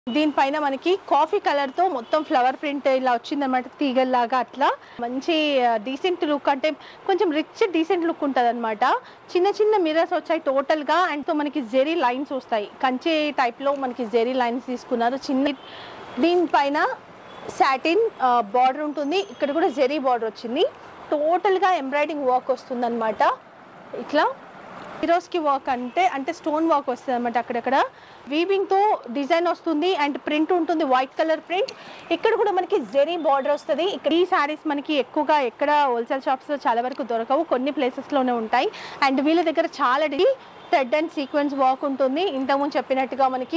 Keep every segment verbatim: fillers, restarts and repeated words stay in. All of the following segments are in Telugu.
దీనిపైన మనకి కాఫీ కలర్ తో మొత్తం ఫ్లవర్ ప్రింట్ ఇలా వచ్చిందన్నమాట, తీగల్లాగా. అట్లా మంచి డీసెంట్ లుక్, అంటే కొంచెం రిచ్ డీసెంట్ లుక్ ఉంటుంది అనమాట. చిన్న చిన్న మిర్రర్స్ వచ్చాయి టోటల్ గా, అండ్ తో మనకి జెరీ లైన్స్ వస్తాయి. కంచి టైప్ లో మనకి జెరీ లైన్స్ తీసుకున్నారు. చిన్న దీనిపైన సాటిన్ బార్డర్ ఉంటుంది, ఇక్కడ కూడా జెరీ బార్డర్ వచ్చింది. టోటల్ గా ఎంబ్రాయిడింగ్ వర్క్ వస్తుంది అనమాట. ఇట్లా హీరోస్కి వర్క్ అంటే అంటే స్టోన్ వర్క్ వస్తుంది అనమాట. అక్కడక్కడ వీవింగ్తో డిజైన్ వస్తుంది అండ్ ప్రింట్ ఉంటుంది, వైట్ కలర్ ప్రింట్. ఇక్కడ కూడా మనకి జెరీ బార్డర్ వస్తుంది. ఇక్కడ ఈ శారీస్ మనకి ఎక్కువగా ఎక్కడ హోల్సేల్ షాప్స్లో చాలా వరకు దొరకవు, కొన్ని ప్లేసెస్లోనే ఉంటాయి. అండ్ వీళ్ళ దగ్గర చాలా థ్రెడ్ అండ్ సీక్వెన్స్ వర్క్ ఉంటుంది. ఇంతకుముందు చెప్పినట్టుగా మనకి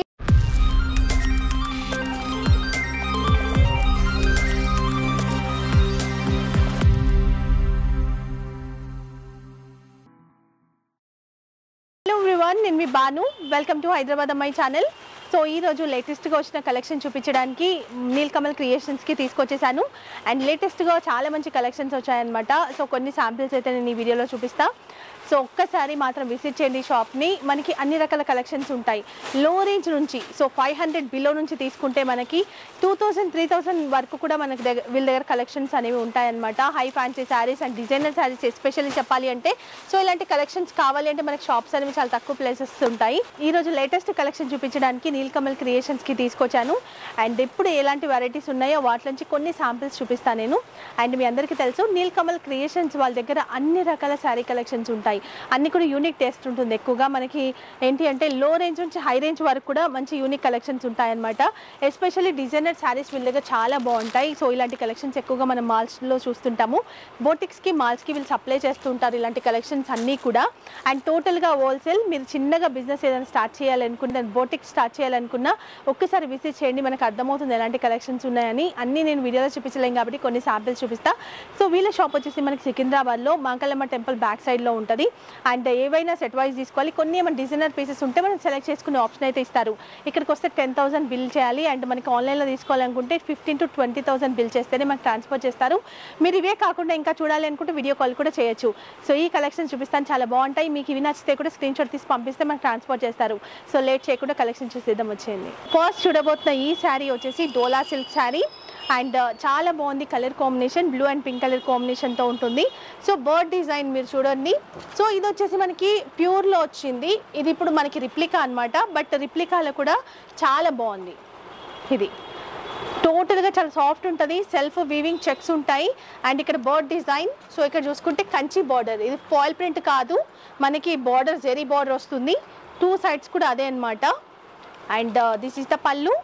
నేను మీ Banu, welcome to Hyderabad Ammayi channel. So ఈరోజు లేటెస్ట్గా వచ్చిన కలెక్షన్ చూపించడానికి నీల్కమల్ క్రియేషన్స్కి తీసుకొచ్చేసాను. అండ్ లేటెస్ట్గా చాలా మంచి కలెక్షన్స్ వచ్చాయన్నమాట. సో కొన్ని శాంపిల్స్ అయితే నేను ఈ వీడియోలో చూపిస్తా. సో ఒక్కసారి మాత్రం విజిట్ చేయండి షాప్ని. మనకి అన్ని రకాల కలెక్షన్స్ ఉంటాయి, లో రేంజ్ నుంచి. సో ఫైవ్ హండ్రెడ్ బిలో నుంచి తీసుకుంటే మనకి టూ థౌసండ్ త్రీ థౌసండ్ వరకు కూడా మనకి దగ్గర వీళ్ళ దగ్గర కలెక్షన్స్ అనేవి ఉంటాయన్నమాట. High fancy saris and designer saris especially చెప్పాలి అంటే. సో ఇలాంటి కలెక్షన్స్ కావాలి అంటే మనకి షాప్స్ అనేవి చాలా తక్కువ ప్లేసెస్ ఉంటాయి. ఈరోజు లేటెస్ట్ కలెక్షన్ చూపించడానికి నీల్కమల్ క్రియేషన్స్కి తీసుకొచ్చాను. అండ్ ఇప్పుడు ఎలాంటి వెరైటీస్ ఉన్నాయో వాటి నుంచి కొన్ని శాంపిల్స్ చూపిస్తాను నేను. అండ్ మీ అందరికీ తెలుసు నీల్కమల్ క్రియేషన్స్ వాళ్ళ దగ్గర అన్ని రకాల శారీ కలెక్షన్స్ ఉంటాయి. అన్ని కూడా యూనిక్ టేస్ట్ ఉంటుంది. ఎక్కువగా మనకి ఏంటి అంటే లో రేంజ్ నుంచి హై రేంజ్ వరకు కూడా మంచి యూనిక్ కలెక్షన్స్ ఉంటాయన్నమాట. ఎస్పెషల్లీ డిజైనర్ శారీస్ వీళ్ళ దగ్గర చాలా బాగుంటాయి. సో ఇలాంటి కలెక్షన్స్ ఎక్కువగా మనం మాల్స్లో చూస్తుంటాము. బోటిక్స్కి మాల్స్కి వీళ్ళు సప్లై చేస్తుంటారు ఇలాంటి కలెక్షన్స్ అన్నీ కూడా. అండ్ టోటల్గా హోల్సేల్. మీరు చిన్నగా బిజినెస్ ఏదైనా స్టార్ట్ చేయాలనుకుంటే, బోటిక్ స్టార్ట్ చేయాలనుకున్నా ఒక్కసారి విజిట్ చేయండి, మనకు అర్థమవుతుంది ఎలాంటి కలెక్షన్స్ ఉన్నాయని. అన్నీ నేను వీడియోలో చూపించలేం కాబట్టి కొన్ని శాంపిల్స్ చూపిస్తా. సో వీళ్ళ షాప్ వచ్చేసి మనకి సికింద్రాబాద్లో మాంకలమ్మ టెంపుల్ బ్యాక్ సైడ్లో ఉంటుంది. అండ్ ఏవైనా సెట్ వైజ్ తీసుకోవాలి. కొన్ని ఏమైనా డిజైనర్ పీసెస్ ఉంటే మనం సెలెక్ట్ చేసుకునే ఆప్షన్ అయితే ఇస్తారు. ఇక్కడికి వస్తే టెన్ థౌసండ్ బిల్ చేయాలి. అండ్ మనకి ఆన్లైన్లో తీసుకోవాలనుకుంటే fifteen to twenty thousand bill చేస్తేనే మనకు ట్రాన్స్ఫర్ చేస్తారు. మీరు ఇవే కాకుండా ఇంకా చూడాలి అనుకుంటే వీడియో కాల్ కూడా చేయొచ్చు. సో ఈ కలెక్షన్ చూపిస్తాను, చాలా బాగుంటాయి. మీకు ఇవి నచ్చితే కూడా స్క్రీన్ షాట్ తీసి పంపిస్తే మనకు ట్రాన్స్ఫర్ చేస్తారు. సో లేట్ చేయకుండా కలెక్షన్ చూసేద్దాం, వచ్చేయండి. ఫస్ట్ చూడబోతున్న ఈ శారీ వచ్చేసి డోలా సిల్క్ శారీ. అండ్ చాలా బాగుంది colour combination, blue and pink colour కాంబినేషన్తో ఉంటుంది. సో బర్డ్ డిజైన్ మీరు చూడండి. సో ఇది వచ్చేసి మనకి ప్యూర్లో వచ్చింది. ఇది ఇప్పుడు మనకి రిప్లికా అనమాట. బట్ రిప్లికాలో కూడా చాలా బాగుంది. ఇది టోటల్గా చాలా సాఫ్ట్ ఉంటుంది. సెల్ఫ్ వీవింగ్ చెక్స్ ఉంటాయి. అండ్ ఇక్కడ బర్డ్ డిజైన్. సో ఇక్కడ చూసుకుంటే కంచి బార్డర్, ఇది ఫాయిల్ ప్రింట్ కాదు, మనకి బార్డర్ జెరీ బార్డర్ వస్తుంది. టూ సైడ్స్ కూడా అదే అనమాట. And this is the pallu.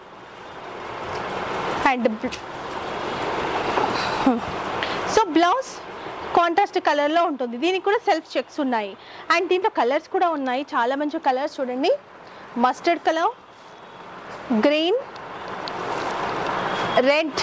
And so blouse contrast కలర్లో ఉంటుంది. దీనికి కూడా సెల్ఫ్ చెక్స్ ఉన్నాయి. అండ్ దీంట్లో కలర్స్ కూడా ఉన్నాయి, చాలా మంచి కలర్స్ చూడండి. Mustard colour, green, red,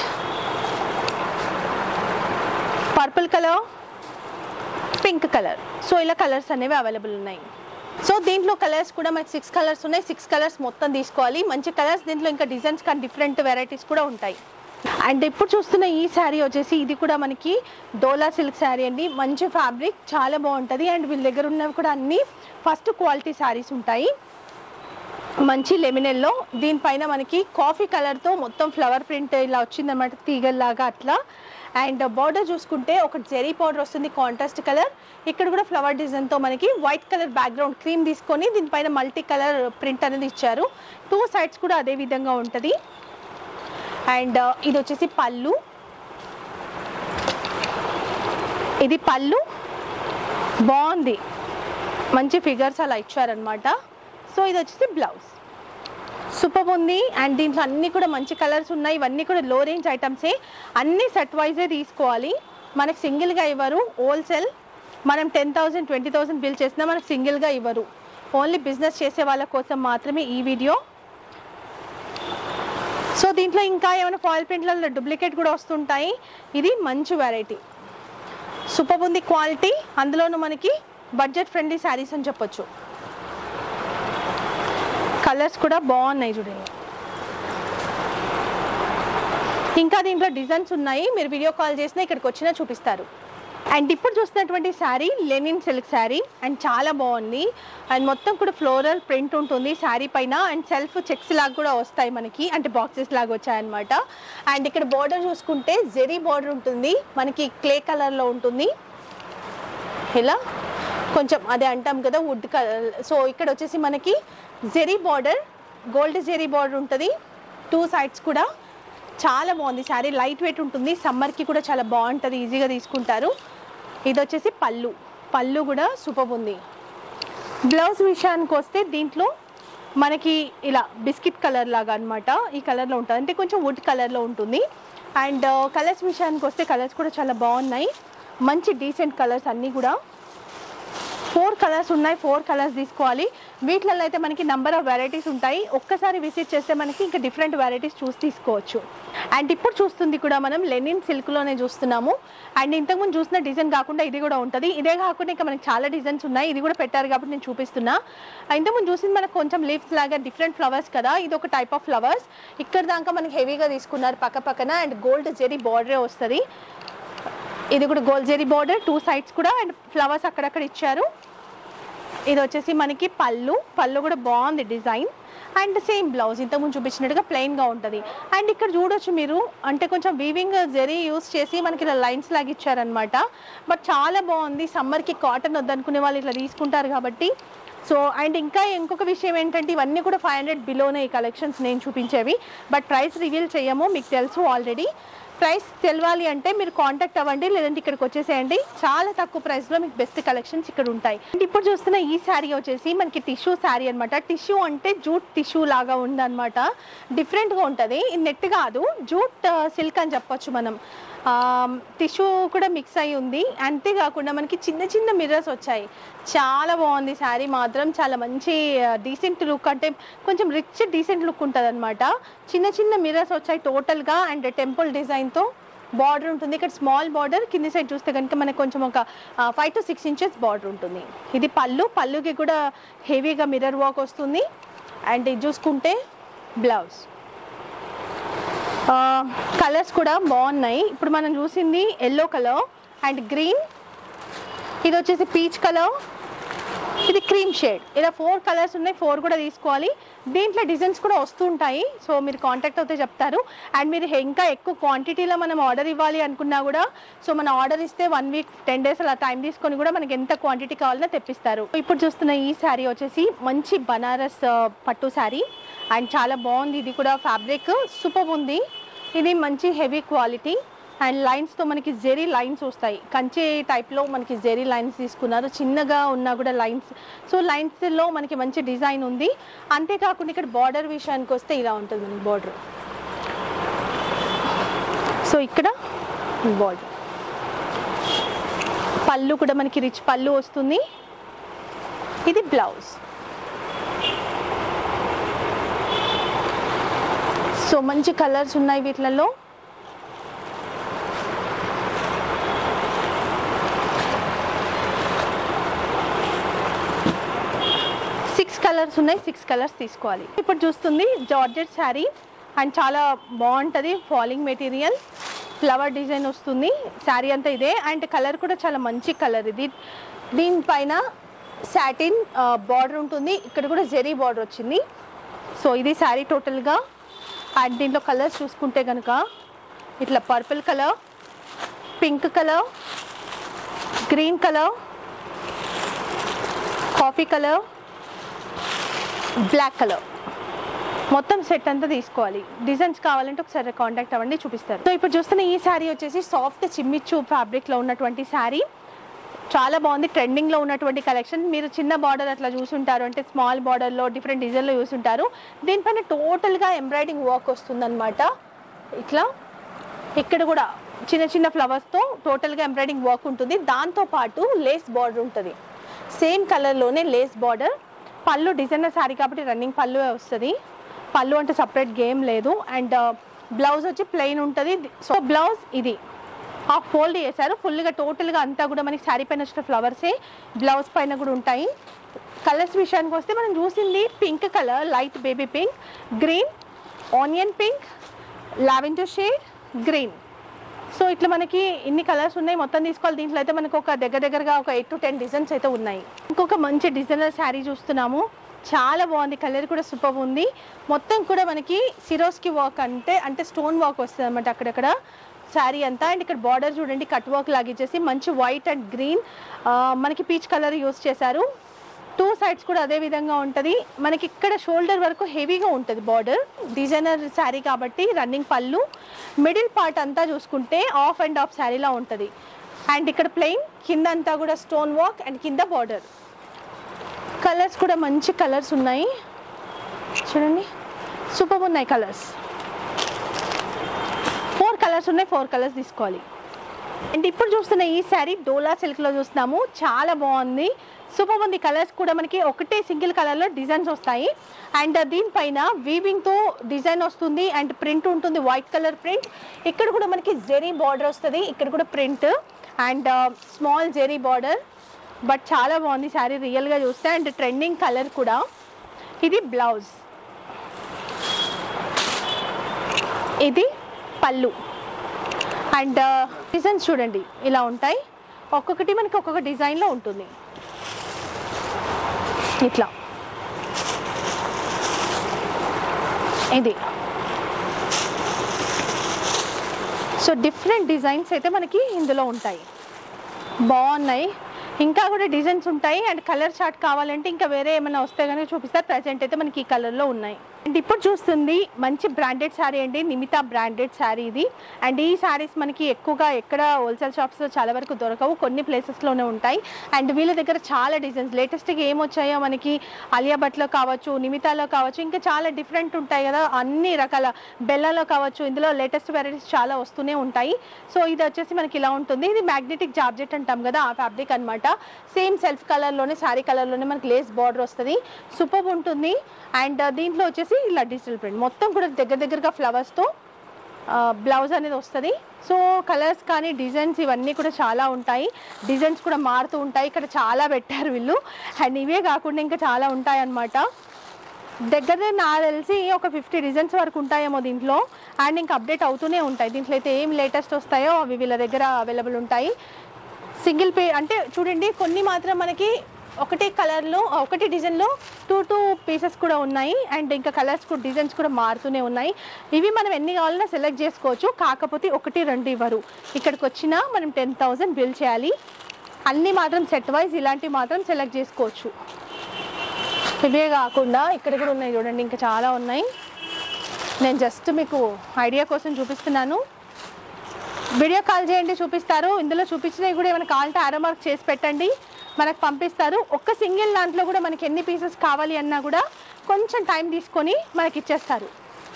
purple colour, pink colour. So ఇలా కలర్స్ అనేవి అవైలబుల్ ఉన్నాయి. సో దీంట్లో కలర్స్ కూడా మనకి సిక్స్ కలర్స్ ఉన్నాయి. సిక్స్ కలర్స్ మొత్తం తీసుకోవాలి, మంచి కలర్స్. దీంట్లో ఇంకా డిజైన్స్ కానీ డిఫరెంట్ వెరైటీస్ కూడా ఉంటాయి. అండ్ ఇప్పుడు చూస్తున్న ఈ శారీ వచ్చేసి ఇది కూడా మనకి డోలా సిల్క్ శారీ అండి. మంచి ఫ్యాబ్రిక్, చాలా బాగుంటుంది. అండ్ వీళ్ళ దగ్గర ఉన్నవి కూడా అన్నీ ఫస్ట్ క్వాలిటీ శారీస్ ఉంటాయి. మంచి లెమినెల్లో దీనిపైన మనకి కాఫీ కలర్తో మొత్తం ఫ్లవర్ ప్రింట్ ఇలా వచ్చిందన్నమాట, తీగల్లాగా అట్లా. అండ్ బార్డర్ చూసుకుంటే ఒక జెరీ బార్డర్ వస్తుంది, కాంట్రాస్ట్ కలర్. ఇక్కడ కూడా ఫ్లవర్ డిజైన్తో మనకి వైట్ కలర్ బ్యాక్గ్రౌండ్ క్రీమ్ తీసుకొని దీనిపైన మల్టీ కలర్ ప్రింట్ అనేది ఇచ్చారు. టూ సైడ్స్ కూడా అదే విధంగా ఉంటుంది. అండ్ ఇది వచ్చేసి పళ్ళు. ఇది పళ్ళు బాగుంది, మంచి ఫిగర్స్ అలా ఇచ్చారనమాట. సో ఇది వచ్చేసి బ్లౌజ్, సూపర్ ఉంది. అండ్ దీంట్లో అన్నీ కూడా మంచి కలర్స్ ఉన్నాయి. ఇవన్నీ కూడా లో రేంజ్ ఐటమ్సే, అన్నీ సెట్ వైజే తీసుకోవాలి. మనకు సింగిల్గా ఇవ్వరు. హోల్సేల్ మనం ten thousand twenty thousand bill చేసినా మనకు సింగిల్గా ఇవ్వరు. ఓన్లీ బిజినెస్ చేసే వాళ్ళ కోసం మాత్రమే ఈ వీడియో. సో దీంట్లో ఇంకా ఏమైనా ఫాయిల్ ప్రింట్లలో డూప్లికేట్ కూడా వస్తుంటాయి. ఇది మంచి వెరైటీ, సూపర్ ఉంది క్వాలిటీ. అందులోనూ మనకి బడ్జెట్ ఫ్రెండ్లీ శారీస్ అని చెప్పొచ్చు. కలర్స్ కూడా బాగున్నాయి చూడండి. ఇంకా దీంట్లో డిజైన్స్ ఉన్నాయి, మీరు వీడియో కాల్ చేసినా ఇక్కడికి వచ్చినా చూపిస్తారు. అండ్ ఇప్పుడు చూస్తున్నటువంటి sari linen silk sari and చాలా బాగుంది అండ్ మొత్తం కూడా ఫ్లోరల్ ప్రింట్ ఉంటుంది శారీ పైన అండ్ సెల్ఫ్ చెక్స్ లాగా కూడా వస్తాయి మనకి, అంటే బాక్సెస్ లాగా వచ్చాయన్నమాట. అండ్ ఇక్కడ బార్డర్ చూసుకుంటే జెరీ బార్డర్ ఉంటుంది మనకి, క్లే కలర్లో ఉంటుంది ఇలా కొంచెం అదే అంటాం కదా వుడ్ కలర్. సో ఇక్కడ వచ్చేసి మనకి zari border, gold zari border ఉంటుంది టూ సైడ్స్ కూడా. చాలా బాగుంది శారీ, లైట్ వెయిట్ ఉంటుంది, సమ్మర్కి కూడా చాలా బాగుంటుంది, ఈజీగా తీసుకుంటారు. ఇది వచ్చేసి పళ్ళు, పళ్ళు కూడా సూపర్ ఉంది. బ్లౌజ్ విషయానికి వస్తే దీంట్లో మనకి ఇలా బిస్కెట్ కలర్ లాగా అనమాట ఈ కలర్లో ఉంటుంది, అంటే కొంచెం వుడ్ కలర్లో ఉంటుంది. అండ్ కలర్స్ విషయానికి వస్తే కలర్స్ కూడా చాలా బాగున్నాయి, మంచి డీసెంట్ కలర్స్ అన్నీ కూడా. ఫోర్ కలర్స్ ఉన్నాయి, ఫోర్ కలర్స్ తీసుకోవాలి. వీటిలలో అయితే మనకి నెంబర్ ఆఫ్ వెరైటీస్ ఉంటాయి, ఒక్కసారి విజిట్ చేస్తే మనకి ఇంకా డిఫరెంట్ వెరైటీస్ చూసి తీసుకోవచ్చు. అండ్ ఇప్పుడు చూస్తుంది కూడా మనం లెనిన్ సిల్క్లోనే చూస్తున్నాము. అండ్ ఇంతకుముందు చూసిన డిజైన్ కాకుండా ఇది కూడా ఉంటుంది, ఇదే కాకుండా ఇంకా మనకి చాలా డిజైన్స్ ఉన్నాయి, ఇది కూడా పెట్టారు కాబట్టి నేను చూపిస్తున్నా. ఇంతకుముందు చూసింది మనకు కొంచెం లీవ్స్ లాగా డిఫరెంట్ ఫ్లవర్స్ కదా, ఇది ఒక టైప్ ఆఫ్ ఫ్లవర్స్. ఇక్కడ దాకా మనకి హెవీగా తీసుకున్నారు పక్క పక్కన, అండ్ గోల్డ్ జెరీ బార్డరే వస్తుంది. ఇది కూడా gold zari border two sides కూడా, అండ్ ఫ్లవర్స్ అక్కడక్కడ ఇచ్చారు. ఇది వచ్చేసి మనకి పళ్ళు, పళ్ళు కూడా బాగుంది డిజైన్. అండ్ సేమ్ బ్లౌజ్ ఇంతకుముందు చూపించినట్టుగా ప్లెయిన్గా ఉంటుంది. అండ్ ఇక్కడ చూడొచ్చు మీరు, అంటే కొంచెం వీవింగ్ జెరీ యూస్ చేసి మనకి ఇలా లైన్స్ లాగా ఇచ్చారనమాట. బట్ చాలా బాగుంది, సమ్మర్కి కాటన్ వద్దనుకునే వాళ్ళు ఇట్లా తీసుకుంటారు కాబట్టి. సో అండ్ ఇంకా ఇంకొక విషయం ఏంటంటే ఇవన్నీ కూడా ఫైవ్ హండ్రెడ్ బిలోనే ఈ కలెక్షన్స్ నేను చూపించేవి, బట్ ప్రైస్ రివీల్ చేయము, మీకు తెలుసు ఆల్రెడీ. ప్రైస్ తెలవాలి అంటే మీరు కాంటాక్ట్ అవ్వండి, లేదంటే ఇక్కడికి వచ్చేసేయండి, చాలా తక్కువ ప్రైస్లో మీకు బెస్ట్ కలెక్షన్స్ ఇక్కడ ఉంటాయి. ఇప్పుడు చూస్తున్న ఈ శారీ వచ్చేసి మనకి టిష్యూ శారీ అనమాట. టిష్యూ అంటే జూట్ టిష్యూ లాగా ఉందన్నమాట, డిఫరెంట్గా ఉంటుంది. ఇది నెట్ కాదు, జూట్ సిల్క్ అని చెప్పొచ్చు మనం. టిష్యూ కూడా మిక్స్ అయి ఉంది, అంతేకాకుండా మనకి చిన్న చిన్న మిర్రర్స్ వచ్చాయి. చాలా బాగుంది శారీ మాత్రం, చాలా మంచి డీసెంట్ లుక్, అంటే కొంచెం రిచ్ డీసెంట్ లుక్ ఉంటుంది అనమాట. చిన్న చిన్న మిర్రర్స్ వచ్చాయి టోటల్గా, అండ్ టెంపుల్ డిజైన్తో బార్డర్ ఉంటుంది. ఇక్కడ స్మాల్ బార్డర్, కింది సైడ్ చూస్తే కనుక మనకు కొంచెం ఒక five to six inches border ఉంటుంది. ఇది పళ్ళు, పళ్ళుకి కూడా హెవీగా మిర్రర్ వర్క్ వస్తుంది. అండ్ ఇది చూసుకుంటే బ్లౌజ్. కలర్స్ కూడా బాగున్నాయి. ఇప్పుడు మనం చూసింది ఎల్లో కలర్ అండ్ గ్రీన్, ఇది వచ్చేసి పీచ్ కలర్, ఇది క్రీమ్ షేడ్. ఇలా ఫోర్ కలర్స్ ఉన్నాయి, ఫోర్ కూడా తీసుకోవాలి. దీంట్లో డిజైన్స్ కూడా వస్తుంటాయి, సో మీరు కాంటాక్ట్ అవుతే చెప్తారు. అండ్ మీరు ఇంకా ఎక్కువ క్వాంటిటీలో మనం ఆర్డర్ ఇవ్వాలి అనుకున్నా కూడా, సో మనం ఆర్డర్ ఇస్తే వన్ వీక్ టెన్ డేస్ అలా టైం తీసుకొని కూడా మనకి ఎంత క్వాంటిటీ కావాలన్నా తెప్పిస్తారు. ఇప్పుడు చూస్తున్న ఈ శారీ వచ్చేసి మంచి బనారస్ పట్టు శారీ, అండ్ చాలా బాగుంది. ఇది కూడా ఫ్యాబ్రిక్ సూపర్ ఉంది, ఇది మంచి హెవీ క్వాలిటీ. అండ్ లైన్స్తో మనకి జెరీ లైన్స్ వస్తాయి, కంచి టైప్లో మనకి జెరీ లైన్స్ తీసుకున్నారు, చిన్నగా ఉన్నా కూడా లైన్స్. సో లైన్స్లో మనకి మంచి డిజైన్ ఉంది. అంతేకాకుండా ఇక్కడ బార్డర్ విషయానికి వస్తే ఇలా ఉంటుంది మనకి బార్డర్. సో ఇక్కడ బార్డర్, పళ్ళు కూడా మనకి రిచ్ పళ్ళు వస్తుంది. ఇది బ్లౌజ్. సో మంచి కలర్స్ ఉన్నాయి వీటిలలో. సిక్స్ కలర్స్ ఉన్నాయి, సిక్స్ కలర్స్ తీసుకోవాలి. ఇప్పుడు చూస్తుంది జార్జెట్ శారీ, అండ్ చాలా బాగుంటుంది, ఫాలింగ్ మెటీరియల్, ఫ్లవర్ డిజైన్ వస్తుంది శారీ అంతా ఇదే. అండ్ కలర్ కూడా చాలా మంచి కలర్ ఇది. దీనిపైన సాటిన్ బార్డర్ ఉంటుంది, ఇక్కడ కూడా జెరీ బార్డర్ వచ్చింది. సో ఇది శారీ టోటల్గా. అండ్ దీంట్లో కలర్స్ చూసుకుంటే కనుక ఇట్లా purple colour, pink colour, green colour, coffee colour, black colour, మొత్తం సెట్ అంతా తీసుకోవాలి. డిజైన్స్ కావాలంటే ఒకసారి కాంటాక్ట్ అవ్వండి, చూపిస్తారు. సో ఇప్పుడు చూస్తున్న ఈ శారీ వచ్చేసి సాఫ్ట్ చిమ్మిచ్చు ఫ్యాబ్రిక్లో ఉన్నటువంటి శారీ, చాలా బాగుంది, ట్రెండింగ్లో ఉన్నటువంటి కలెక్షన్. మీరు చిన్న బార్డర్ అట్లా చూసుంటారు, అంటే స్మాల్ బార్డర్లో డిఫరెంట్ డిజైన్లో చూసుంటారు. దీనిపైన టోటల్గా ఎంబ్రాయిడింగ్ వర్క్ వస్తుందన్నమాట. ఇట్లా ఇక్కడ కూడా చిన్న చిన్న ఫ్లవర్స్తో టోటల్గా ఎంబ్రాయిడింగ్ వర్క్ ఉంటుంది. దాంతోపాటు లేస్ బార్డర్ ఉంటుంది, సేమ్ కలర్లోనే lace border. Pallu designer sari కాబట్టి రన్నింగ్ పళ్ళు వస్తుంది, పళ్ళు అంటే సపరేట్ గేమ్ లేదు. అండ్ బ్లౌజ్ వచ్చి ప్లెయిన్ ఉంటుంది. సో బ్లౌజ్ ఇది హాఫ్ ఫోల్డ్ చేశారు ఫుల్గా, టోటల్గా అంతా కూడా మనకి శారీ పైన వచ్చిన ఫ్లవర్సే బ్లౌజ్ పైన కూడా ఉంటాయి. కలర్స్ విషయానికి వస్తే మనం చూసింది pink colour, light baby pink, green, onion pink, lavender shade, green. So ఇట్లా మనకి ఇన్ని కలర్స్ ఉన్నాయి, మొత్తం తీసుకోవాలి. దీంట్లో అయితే మనకు ఒక దగ్గర దగ్గరగా ఒక ఎయిట్ టు టెన్ డిజైన్స్ అయితే ఉన్నాయి. ఇంకొక మంచి డిజైనర్ శారీ చూస్తున్నాము, చాలా బాగుంది, కలర్ కూడా సూపర్ ఉంది. మొత్తం కూడా మనకి సిరోస్కి వర్క్ అంటే అంటే స్టోన్ వర్క్ వస్తుంది అనమాట అక్కడక్కడ శారీ అంతా. అండ్ ఇక్కడ బార్డర్ చూడండి కట్ వర్క్ లాగిచ్చేసి మంచి వైట్ అండ్ గ్రీన్ మనకి పీచ్ కలర్ యూస్ చేశారు. టూ సైడ్స్ కూడా అదే విధంగా ఉంటుంది. మనకి ఇక్కడ షోల్డర్ వరకు హెవీగా ఉంటుంది బార్డర్, డిజైనర్ శారీ కాబట్టి. రన్నింగ్ పళ్ళు, మిడిల్ పార్ట్ అంతా చూసుకుంటే ఆఫ్ అండ్ ఆఫ్ శారీలా ఉంటుంది. అండ్ ఇక్కడ ప్లెయిన్, కింద అంతా కూడా స్టోన్ వర్క్ అండ్ కింద బార్డర్. కలర్స్ కూడా మంచి కలర్స్ ఉన్నాయి చూడండి, సూపర్ ఉన్నాయి కలర్స్. ఫోర్ కలర్స్ ఉన్నాయి, ఫోర్ కలర్స్ తీసుకోవాలి. అండ్ ఇప్పుడు చూస్తున్న ఈ శారీ డోలా సిల్క్లో చూస్తున్నాము, చాలా బాగుంది, సూపర్ ఉంది. కలర్స్ కూడా మనకి ఒకటే సింగిల్ కలర్లో డిజైన్స్ వస్తాయి. అండ్ దీనిపైన వీవింగ్తో డిజైన్ వస్తుంది అండ్ ప్రింట్ ఉంటుంది, వైట్ కలర్ ప్రింట్. ఇక్కడ కూడా మనకి జెరీ బార్డర్ వస్తుంది, ఇక్కడ కూడా print and small zari border. But చాలా బాగుంది శారీ రియల్గా చూస్తే. అండ్ ట్రెండింగ్ కలర్ కూడా. ఇది బ్లౌజ్, ఇది పళ్ళు. అండ్ డిజైన్స్ చూడండి ఇలా ఉంటాయి, ఒక్కొక్కటి మనకి ఒక్కొక్క డిజైన్లో ఉంటుంది ఇట్లా. ఇది సో డిఫరెంట్ డిజైన్స్ అయితే మనకి ఇందులో ఉంటాయి, బాగున్నాయి. ఇంకా కూడా డిజైన్స్ ఉంటాయి. అండ్ కలర్ చార్ట్ కావాలంటే ఇంకా వేరే ఏమైనా వస్తే కనుక చూపిస్తారు. ప్రజెంట్ అయితే మనకి ఈ కలర్లో ఉన్నాయి. అండ్ ఇప్పుడు చూస్తుంది మంచి బ్రాండెడ్ శారీ అండి, నిమితా బ్రాండెడ్ శారీ ఇది. అండ్ ఈ శారీస్ మనకి ఎక్కువగా ఎక్కడ హోల్సేల్ షాప్స్లో చాలా వరకు దొరకవు, కొన్ని ప్లేసెస్లోనే ఉంటాయి. అండ్ వీళ్ళ దగ్గర చాలా డిజైన్స్ లేటెస్ట్గా ఏమొచ్చాయో మనకి ఆలియా భట్లో కావచ్చు, నిమితాలో కావచ్చు, ఇంకా చాలా డిఫరెంట్ ఉంటాయి కదా, అన్ని రకాల బెల్లాలో కావచ్చు, ఇందులో లేటెస్ట్ వెరైటీస్ చాలా వస్తూనే ఉంటాయి. సో ఇది వచ్చేసి మనకి ఇలా ఉంటుంది. ఇది మ్యాగ్నెటిక్ జార్జెట్ అంటాం కదా, ఆ ఫ్యాబ్రిక్ అనమాట. సేమ్ సెల్ఫ్ కలర్లోనే శారీ కలర్లోనే మనకి లేస్ బార్డర్ వస్తుంది, సూపర్ ఉంటుంది. అండ్ దీంట్లో వచ్చేసి ఇలా డిజిటల్ ప్రింట్, మొత్తం కూడా దగ్గర దగ్గరగా ఫ్లవర్స్తో బ్లౌజ్ అనేది వస్తుంది. సో కలర్స్ కానీ డిజైన్స్ ఇవన్నీ కూడా చాలా ఉంటాయి, డిజైన్స్ కూడా మారుతూ ఉంటాయి. ఇక్కడ చాలా పెట్టారు వీళ్ళు. అండ్ ఇవే కాకుండా ఇంకా చాలా ఉంటాయి అన్నమాట. దగ్గర నాకు తెలిసి ఒక ఫిఫ్టీ డిజైన్స్ వరకు ఉంటాయేమో దీంట్లో. అండ్ ఇంకా అప్డేట్ అవుతూనే ఉంటాయి. దీంట్లో అయితే ఏం లేటెస్ట్ వస్తాయో అవి వీళ్ళ దగ్గర అవైలబుల్ ఉంటాయి. సింగిల్ పే అంటే చూడండి, కొన్ని మాత్రం మనకి ఒకటే కలర్లో ఒకటి డిజైన్లో టూ టూ పీసెస్ కూడా ఉన్నాయి. అండ్ ఇంకా కలర్స్ కూడా డిజైన్స్ కూడా మారుతూనే ఉన్నాయి. ఇవి మనం ఎన్ని కావాలన్నా సెలెక్ట్ చేసుకోవచ్చు, కాకపోతే ఒకటి రెండు ఇవ్వరు. ఇక్కడికి వచ్చినా మనం టెన్ థౌజండ్ బిల్ చేయాలి. అన్నీ మాత్రం సెట్ వైజ్ ఇలాంటివి మాత్రం సెలెక్ట్ చేసుకోవచ్చు. ఇవే కాకుండా ఇక్కడ కూడా ఉన్నాయి చూడండి, ఇంకా చాలా ఉన్నాయి. నేను జస్ట్ మీకు ఐడియా కోసం చూపిస్తున్నాను. వీడియో కాల్ చేయండి, చూపిస్తారు. ఇందులో చూపించినవి కూడా ఏమైనా కావాలంటే ఆరో మార్క్ చేసి పెట్టండి, మనకు పంపిస్తారు. ఒక్క సింగిల్ దాంట్లో కూడా మనకి ఎన్ని పీసెస్ కావాలి అన్నా కూడా కొంచెం టైం తీసుకొని మనకి ఇచ్చేస్తారు.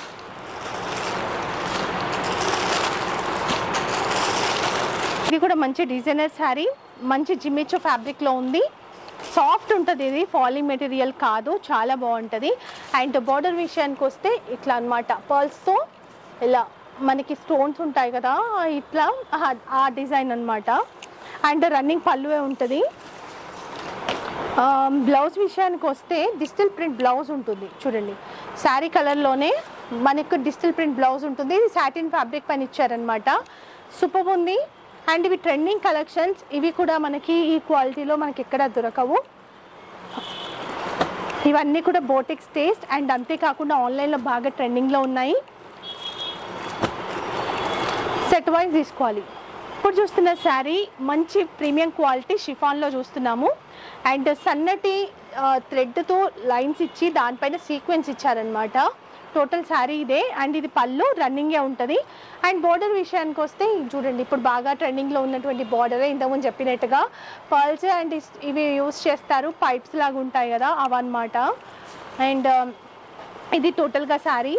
ఇది కూడా మంచి డిజైనర్ శారీ, మంచి జిమ్మిచో ఫ్యాబ్రిక్లో ఉంది. సాఫ్ట్ ఉంటుంది, ఇది ఫాలింగ్ మెటీరియల్ కాదు, చాలా బాగుంటుంది. అండ్ బార్డర్ విషయానికి వస్తే ఇట్లా అనమాట, పర్ల్స్తో ఇలా మనకి స్టోన్స్ ఉంటాయి కదా, ఇట్లా ఆ డిజైన్ అనమాట. అండ్ రన్నింగ్ పళ్ళువే ఉంటుంది. బ్లౌజ్ విషయానికి వస్తే డిజిటల్ ప్రింట్ బ్లౌజ్ ఉంటుంది చూడండి, శారీ కలర్లోనే మనకు డిజిటల్ ప్రింట్ బ్లౌజ్ ఉంటుంది. సాటిన్ ఫ్యాబ్రిక్ పైన ఇచ్చారనమాట, సూపర్ ఉంది. అండ్ ఇవి ట్రెండింగ్ కలెక్షన్స్, ఇవి కూడా మనకి ఈ క్వాలిటీలో మనకి ఎక్కడ దొరకవు. ఇవన్నీ కూడా బోటిక్స్ టేస్ట్. అండ్ అంతేకాకుండా ఆన్లైన్లో బాగా ట్రెండింగ్లో ఉన్నాయి. సెట్ వైజ్ తీసుకోవాలి. ఇప్పుడు చూస్తున్న శారీ మంచి ప్రీమియం క్వాలిటీ షిఫాన్లో చూస్తున్నాము. అండ్ సన్నటి థ్రెడ్తో లైన్స్ ఇచ్చి దానిపైన సీక్వెన్స్ ఇచ్చారనమాట. టోటల్ శారీ ఇదే. అండ్ ఇది పళ్ళు రన్నింగే ఉంటుంది. అండ్ బార్డర్ విషయానికి వస్తే చూడండి, ఇప్పుడు బాగా ట్రెండింగ్లో ఉన్నటువంటి బార్డరే ఇంతకుముందు చెప్పినట్టుగా పర్ల్స్ అండ్ ఇవి యూస్ చేస్తారు, పైప్స్ లాగా ఉంటాయి కదా అవన్నమాట. అండ్ ఇది టోటల్గా శారీ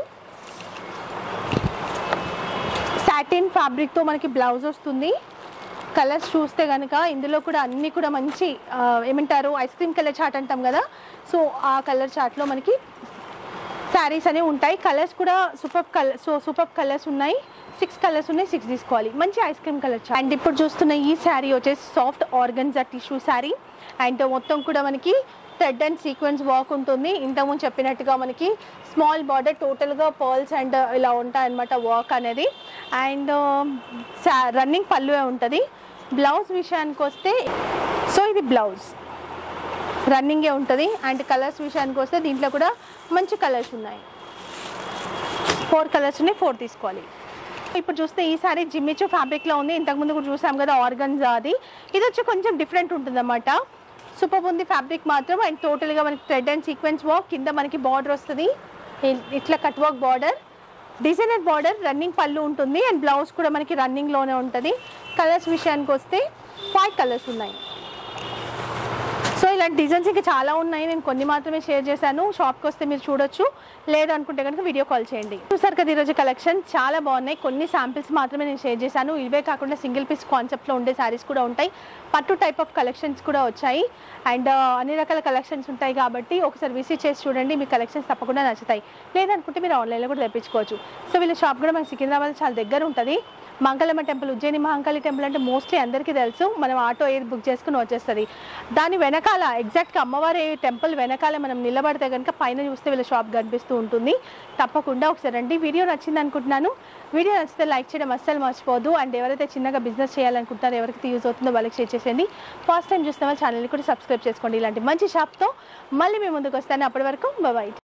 సాటిన్ ఫ్యాబ్రిక్తో మనకి బ్లౌజ్ వస్తుంది. కలర్స్ చూస్తే కనుక ఇందులో కూడా అన్నీ కూడా మంచి ఏమంటారు ఐస్ క్రీమ్ కలర్ చార్ట్ అంటాం కదా, సో ఆ కలర్ చార్ట్లో మనకి శారీస్ అనేవి ఉంటాయి. కలర్స్ కూడా super colour so super colours ఉన్నాయి, సిక్స్ కలర్స్ ఉన్నాయి, సిక్స్ తీసుకోవాలి. మంచి ice cream colour chart. And ఇప్పుడు చూస్తున్న ఈ శారీ వచ్చేసి soft organza tissue sari. And మొత్తం కూడా మనకి థ్రెడ్ అండ్ సీక్వెన్స్ వర్క్ ఉంటుంది. ఇంతకుముందు చెప్పినట్టుగా మనకి స్మాల్ బార్డర్, టోటల్గా పర్ల్స్ అండ్ ఇలా ఉంటాయన్నమాట వర్క్ అనేది. అండ్ రన్నింగ్ పళ్ళువే ఉంటుంది. బ్లౌజ్ విషయానికి వస్తే సో ఇది బ్లౌజ్ రన్నింగే ఉంటుంది. అండ్ కలర్స్ విషయానికి వస్తే దీంట్లో కూడా మంచి కలర్స్ ఉన్నాయి. ఫోర్ కలర్స్ ఉన్నాయి, ఫోర్ తీసుకోవాలి. ఇప్పుడు చూస్తే ఈ సారీ జిమ్మిచు ఫ్యాబ్రిక్లో ఉంది. ఇంతకుముందు కూడా చూసాం కదా ఆర్గన్జా అది. ఇది వచ్చి కొంచెం డిఫరెంట్ ఉంటుంది అన్నమాట. సూపర్ ఉంది ఫ్యాబ్రిక్ మాత్రం. అండ్ టోటల్గా మనకి థ్రెడ్ అండ్ సీక్వెన్స్ వర్క్, కింద మనకి బార్డర్ వస్తుంది ఇట్లా cut work border, designer border, running pallu ఉంటుంది. అండ్ బ్లౌజ్ కూడా మనకి రన్నింగ్లోనే ఉంటుంది. కలర్స్ విషయానికి వస్తే ఫైవ్ కలర్స్ ఉన్నాయి. సో ఇలాంటి డిజైన్స్ ఇంకా చాలా ఉన్నాయి, నేను కొన్ని మాత్రమే షేర్ చేశాను. షాప్కి వస్తే మీరు చూడొచ్చు, లేదు అనుకుంటే కనుక వీడియో కాల్ చేయండి. చూసారు కదా ఈరోజు కలెక్షన్ చాలా బాగున్నాయి. కొన్ని శాంపిల్స్ మాత్రమే నేను షేర్ చేశాను. ఇవే కాకుండా సింగిల్ పీస్ కాన్సెప్ట్లో ఉండే శారీస్ కూడా ఉంటాయి. పట్టు టైప్ ఆఫ్ కలెక్షన్స్ కూడా వచ్చాయి. అండ్ అన్ని రకాల కలెక్షన్స్ ఉంటాయి కాబట్టి ఒకసారి విజిట్ చేసి చూడండి, మీ కలెక్షన్స్ తప్పకుండా నచ్చుతాయి. లేదనుకుంటే మీరు ఆన్లైన్లో కూడా తెప్పించుకోవచ్చు. సో వీళ్ళ షాప్ కూడా మనకి సికింద్రాబాద్ చాలా దగ్గర ఉంటుంది. మంగళమ్మ టెంపుల్, ఉజ్జయిని మహంకాళి టెంపుల్ అంటే మోస్ట్లీ అందరికీ తెలుసు. మనం ఆటో ఏది బుక్ చేసుకుని వచ్చేస్తుంది. దాని వెనకాల ఎగ్జాక్ట్గా అమ్మవారి టెంపుల్ వెనకాల మనం నిలబడితే కనుక పైన చూస్తే వీళ్ళ షాప్ కనిపిస్తూ ఉంటుంది. తప్పకుండా ఒకసారి రండి. వీడియో నచ్చింది అనుకుంటున్నాను. వీడియో నచ్చితే లైక్ చేయడం అస్సలు మర్చిపోదు. అండ్ ఎవరైతే చిన్నగా బిజినెస్ చేయాలనుకుంటారో, ఎవరికి యూజ్ అవుతుందో వాళ్ళకి షేర్ చేసేయండి. ఫస్ట్ టైం చూసిన వాళ్ళ ఛానల్ని కూడా సబ్స్క్రైబ్ చేసుకోండి. ఇలాంటి మంచి షాప్తో మళ్ళీ మేము ముందుకు వస్తాను. అప్పటి వరకు బాయ్.